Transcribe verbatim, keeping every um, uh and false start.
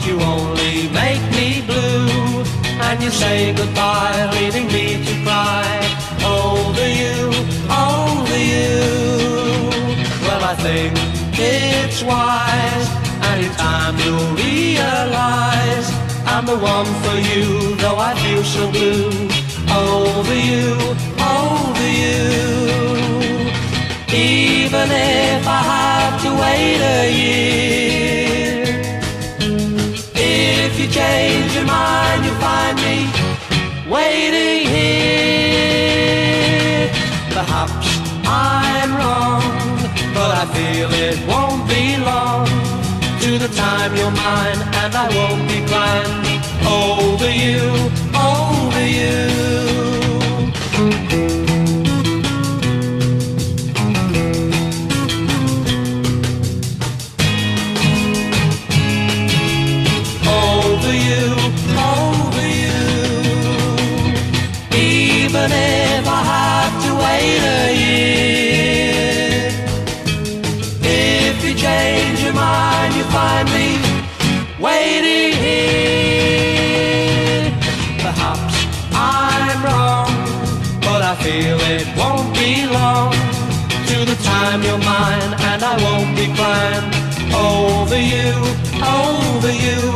you only make me blue. And you say goodbye, leaving me to cry over you, over you. Well, I think it's wise, anytime you'll realize I'm the one for you, though I feel so blue. Over you, over you. Even if I have to wait a year, if you change your mind, you'll find me waiting here. Perhaps I'm wrong, but I feel it won't be long to the time you're mine, and I won't be crying over you, over you. Over you, over you. Even if I have to wait a year, if you change your mind, you find me waiting here. Perhaps I'm wrong, but I feel it won't be long to the time you're mine, and I won't be crying over you, over you.